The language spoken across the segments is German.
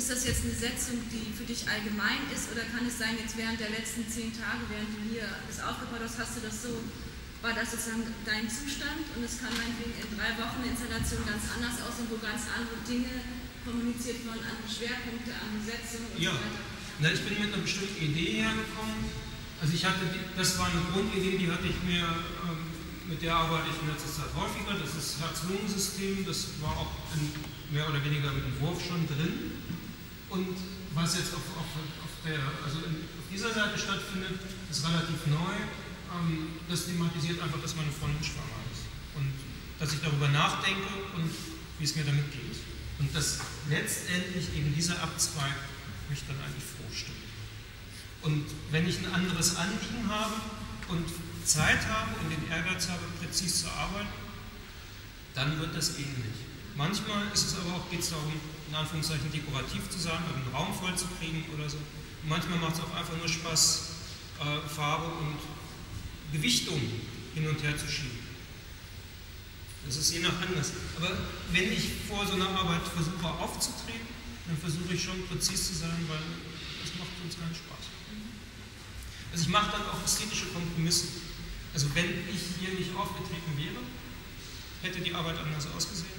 ist das jetzt eine Setzung, die für dich allgemein ist, oder kann es sein, jetzt während der letzten 10 Tage, während du hier das aufgebaut hast, hast du das so, war das sozusagen dein Zustand und es kann meinetwegen in 3 Wochen eine Installation ganz anders aussehen, wo ganz andere Dinge kommuniziert werden, andere Schwerpunkte, andere Setzungen und so weiter? Na, ich bin mit einer bestimmten Idee hergekommen. Also das war eine Grundidee, die hatte ich mir, mit der arbeite ich in letzter Zeit häufiger. Das ist Herz-Lungen-System, das war auch mehr oder weniger im Entwurf schon drin. Und was jetzt auf dieser Seite stattfindet, ist relativ neu. Das thematisiert einfach, dass meine Freundin schwanger ist. Und dass ich darüber nachdenke und wie es mir damit geht. Und dass letztendlich eben dieser Abzweig mich dann eigentlich vorstellt. Und wenn ich ein anderes Anliegen habe und Zeit habe und den Ehrgeiz habe, präzise zu arbeiten, dann wird das ähnlich. Manchmal ist es aber auch, geht es darum, in Anführungszeichen dekorativ zu sein, einen Raum voll zu kriegen oder so. Und manchmal macht es auch einfach nur Spaß, Farbe und Gewichtung hin und her zu schieben. Das ist je nach Anlass. Aber wenn ich vor so einer Arbeit versuche aufzutreten, dann versuche ich schon präzise zu sein, weil das macht uns keinen Spaß. Also ich mache dann auch ästhetische Kompromisse. Also wenn ich hier nicht aufgetreten wäre, hätte die Arbeit anders ausgesehen.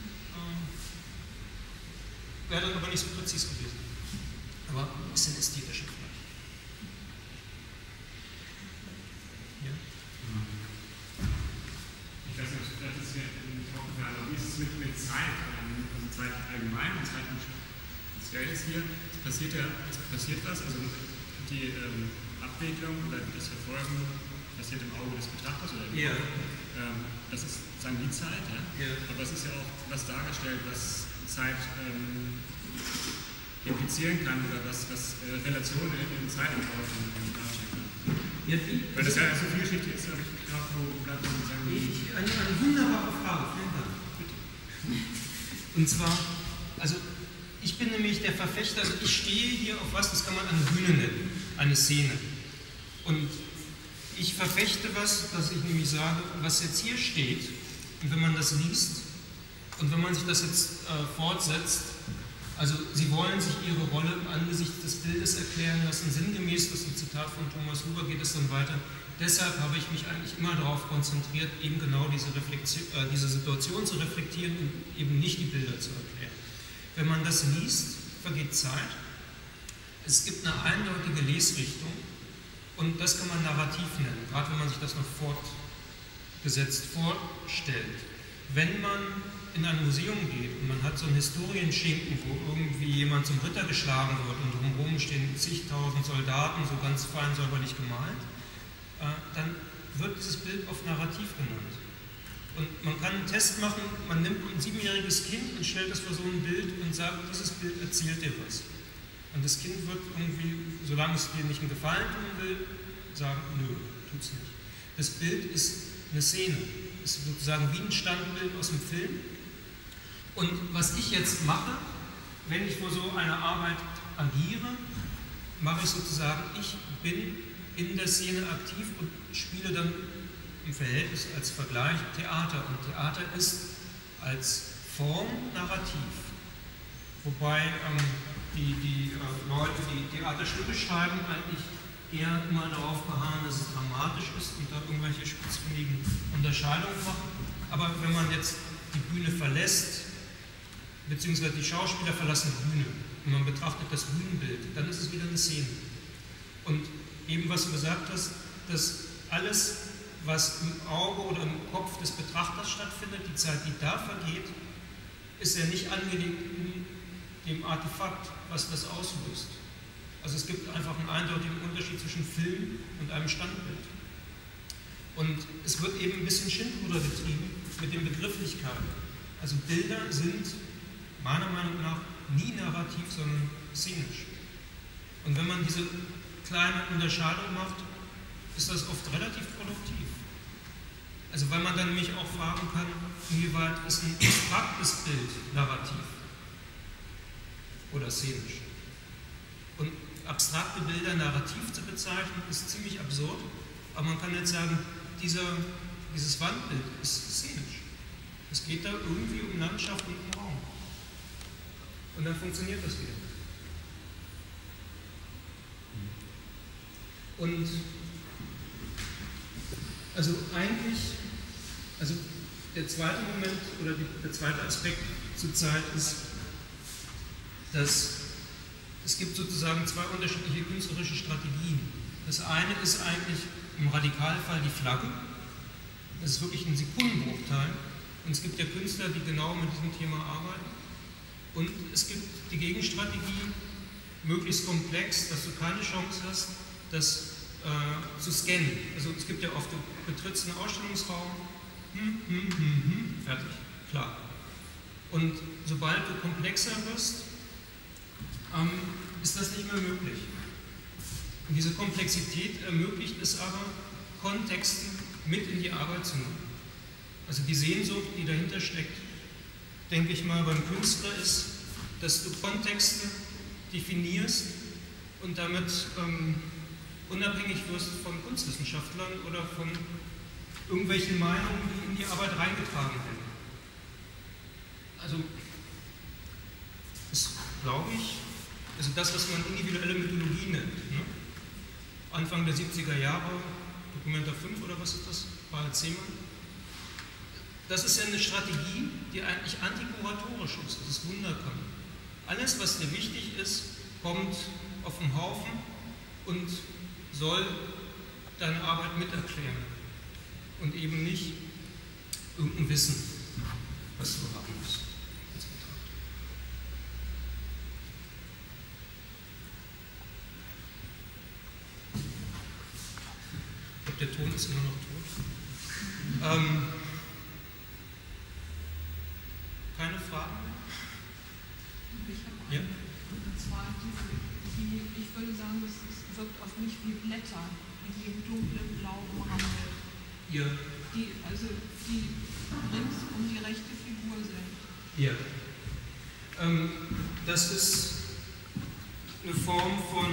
Wäre dann aber nicht so präzise gewesen. Aber ein bisschen ästhetischer vielleicht. Ja? Ich weiß nicht, das ist ja wie ist es mit Zeit? Also Zeit allgemein und Zeit speziell ist hier. Es passiert was, also die Abwicklung oder das Verfolgen passiert im Auge des Betrachters oder im Auge. Das ist sagen die Zeit, ja? Aber es ist ja auch was dargestellt, was Zeit implizieren kann oder was Relationen in Zeit im Auge darstellen kann. Weil das ja so vielschichtig ist, habe ich gedacht, wo bleibt man sagen? Eine wunderbare Frage, vielen Dank. Bitte. Und zwar, also ich bin nämlich der Verfechter, also ich stehe hier auf was, das kann man eine Bühne nennen, eine Szene. Und ich verfechte was, dass ich nämlich sage, was jetzt hier steht, und wenn man das liest, und wenn man sich das jetzt fortsetzt, also Sie wollen sich Ihre Rolle im Angesicht des Bildes erklären lassen, sinngemäß, das ist ein Zitat von Thomas Huber, geht es dann weiter. Deshalb habe ich mich eigentlich immer darauf konzentriert, eben genau diese Situation zu reflektieren und eben nicht die Bilder zu erklären. Wenn man das liest, vergeht Zeit. Es gibt eine eindeutige Lesrichtung und das kann man narrativ nennen, gerade wenn man sich das noch fortgesetzt vorstellt. Wenn man in ein Museum geht und man hat so einen Historienschinken, wo irgendwie jemand zum Ritter geschlagen wird und drumherum stehen zigtausend Soldaten, so ganz fein säuberlich gemalt, dann wird dieses Bild oft narrativ genannt. Und man kann einen Test machen, man nimmt ein 7-jähriges Kind und stellt das vor so ein Bild und sagt, dieses Bild erzählt dir was. Und das Kind wird irgendwie, solange es dir nicht einen Gefallen tun will, sagen, nö, tut's nicht. Das Bild ist eine Szene, ist sozusagen wie ein Standbild aus dem Film. Und was ich jetzt mache, wenn ich vor so einer Arbeit agiere, mache ich sozusagen, ich bin in der Szene aktiv und spiele dann im Verhältnis als Vergleich Theater. Und Theater ist als Form narrativ. Wobei die Leute, die Theaterstücke schreiben, eigentlich eher immer darauf beharren, dass es dramatisch ist und da irgendwelche spitzfindigen Unterscheidungen machen. Aber wenn man jetzt die Bühne verlässt, beziehungsweise die Schauspieler verlassen die Bühne und man betrachtet das Bühnenbild, dann ist es wieder eine Szene. Und eben was du gesagt hast, dass alles, was im Auge oder im Kopf des Betrachters stattfindet, die Zeit, die da vergeht, ist ja nicht angelegt in dem Artefakt, was das auslöst. Also es gibt einfach einen eindeutigen Unterschied zwischen Film und einem Standbild. Und es wird eben ein bisschen Schindluder getrieben mit den Begrifflichkeiten. Also Bilder sind meiner Meinung nach nie narrativ, sondern szenisch. Und wenn man diese kleine Unterscheidung macht, ist das oft relativ produktiv. Also weil man dann nämlich auch fragen kann, inwieweit ist ein abstraktes Bild narrativ oder szenisch. Und abstrakte Bilder narrativ zu bezeichnen, ist ziemlich absurd, aber man kann jetzt sagen, dieses Wandbild ist szenisch. Es geht da irgendwie um Landschaft und um Raum. Und dann funktioniert das wieder. Und also eigentlich, also der zweite Moment oder der zweite Aspekt zur Zeit ist, dass es gibt sozusagen zwei unterschiedliche künstlerische Strategien. Das eine ist eigentlich im Radikalfall die Flagge. Das ist wirklich ein Sekundenbruchteil. Und es gibt ja Künstler, die genau mit diesem Thema arbeiten. Und es gibt die Gegenstrategie, möglichst komplex, dass du keine Chance hast, das zu scannen. Also es gibt ja oft, du betrittst einen Ausstellungsraum, fertig, klar. Und sobald du komplexer wirst, ist das nicht mehr möglich. Und diese Komplexität ermöglicht es aber, Kontexte mit in die Arbeit zu nehmen. Also die Sehnsucht, die dahinter steckt, denke ich mal, beim Künstler ist, dass du Kontexte definierst und damit unabhängig wirst von Kunstwissenschaftlern oder von irgendwelchen Meinungen, die in die Arbeit reingetragen werden. Also, das glaube ich, also das, was man individuelle Mythologie nennt. Ne? Anfang der 70er Jahre, Documenta 5 oder was ist das? Harald Seemann. Das ist ja eine Strategie, die eigentlich antikuratorisch ist, das ist Wunderkammer. Alles, was dir wichtig ist, kommt auf den Haufen und soll deine Arbeit miterklären und eben nicht irgendein Wissen, was du haben musst. Ich glaube, der Ton ist immer noch tot. Keine Fragen mehr? Ja? Und zwar, ich würde sagen, das wirkt auf mich wie Blätter, die im dunklen Blau umrandet. Ja. Die rings um die rechte Figur sind. Ja. Das ist eine Form von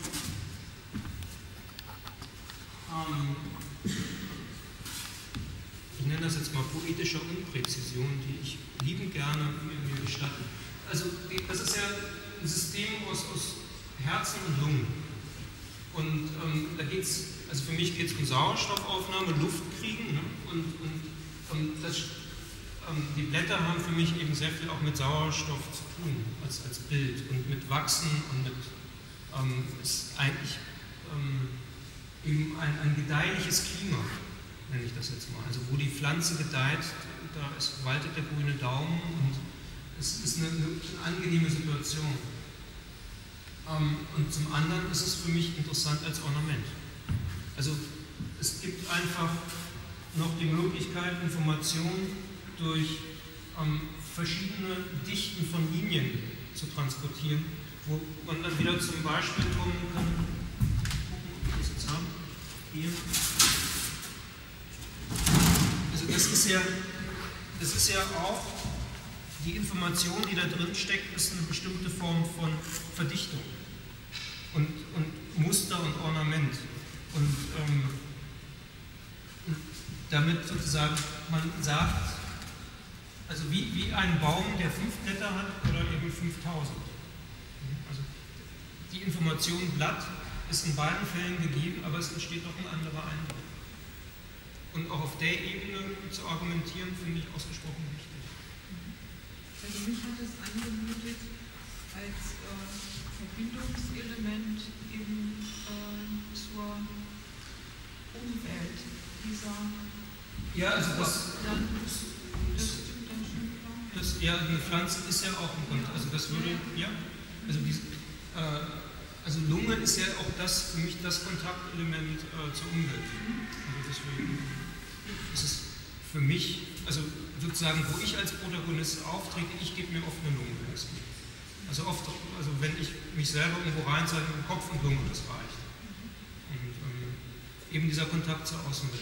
ich nenne das jetzt mal poetischer Unpräzision, die ich liebend gerne mir gestatte. Also das ist ja ein System aus Herzen und Lungen. Und da geht es, also für mich geht es um Sauerstoffaufnahme, Luft kriegen. Ne? Und die Blätter haben für mich eben sehr viel auch mit Sauerstoff zu tun, als Bild. Und mit Wachsen und mit ist eigentlich eben ein gedeihliches Klima, nenne ich das jetzt mal. Also wo die Pflanze gedeiht, da waltet der grüne Daumen und es ist eine angenehme Situation. Und zum anderen ist es für mich interessant als Ornament. Also es gibt einfach noch die Möglichkeit, Informationen durch verschiedene Dichten von Linien zu transportieren, wo man dann wieder zum Beispiel kommen kann. Gucken, ob wir das jetzt haben. Hier. Also das ist ja auch die Information, die da drin steckt, ist eine bestimmte Form von Verdichtung und Muster und Ornament. Und damit sozusagen, man sagt, also wie ein Baum, der 5 Blätter hat oder eben 5000. Also die Information Blatt ist in beiden Fällen gegeben, aber es entsteht doch ein anderer Eindruck. Und auch auf der Ebene zu argumentieren, finde ich ausgesprochen wichtig. Also mich hat es angemutet als Verbindungselement eben zur Umwelt dieser. Ja, also das stimmt dann schon. Ja, eine Pflanze ist ja auch ein Kontakt. Also das würde, ja, also also Lunge ist ja auch das für mich das Kontaktelement zur Umwelt. Also deswegen ist es für mich, also sozusagen, wo ich als Protagonist auftrete, ich gebe mir oft eine Lunge. Also oft, also wenn ich mich selber irgendwo reinzeige, Kopf und Lunge, das reicht. Und eben dieser Kontakt zur Außenwelt.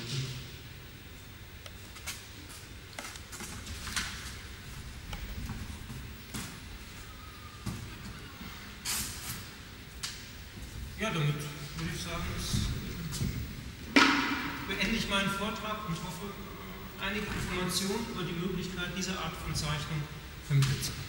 Ja, damit würde ich sagen, beende ich meinen Vortrag und hoffe, einige Informationen über die Möglichkeit dieser Art von Zeichnung vermittelt zu haben.